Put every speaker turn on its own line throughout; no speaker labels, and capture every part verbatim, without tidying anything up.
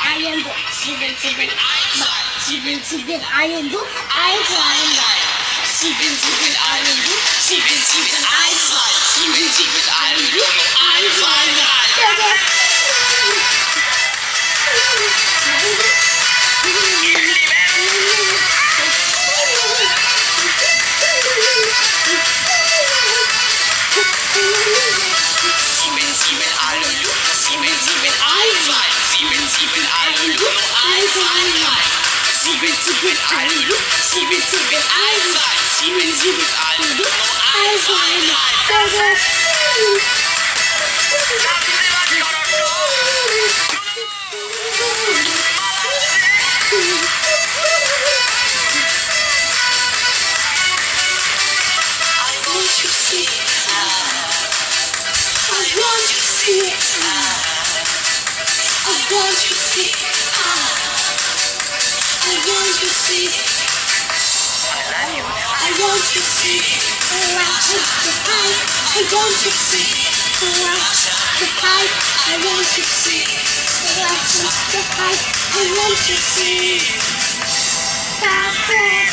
아이언도 지근지근 막 지근지근 아이언도 아이슬라인드 지근지근 아이언도 지근지근 아이슬라인드 지근지근 아이언도 아이슬라인드 Sieben, sieben, alle, sieben, sieben, alle, sieben, sieben, alle, alle, I want to see the light of the pipe. I want to see the light of the pipe. I want to see the light of the pipe. I want to see that.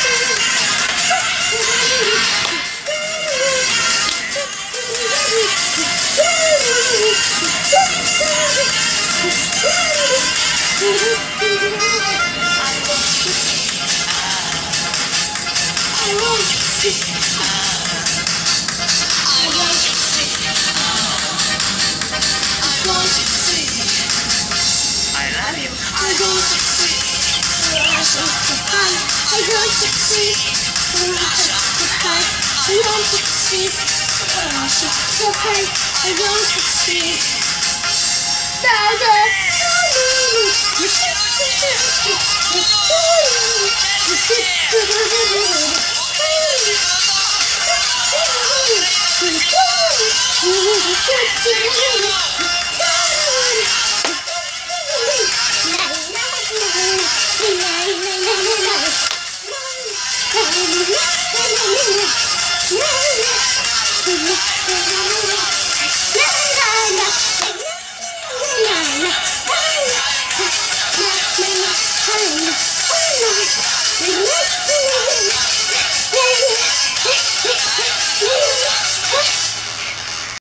I want to see. I want to see. I want to see. I love you. I want to see the rush of the pipe. I want to see the rush of the pipe. I want to see the rush of the pipe. I want to see. Da da. Thank you.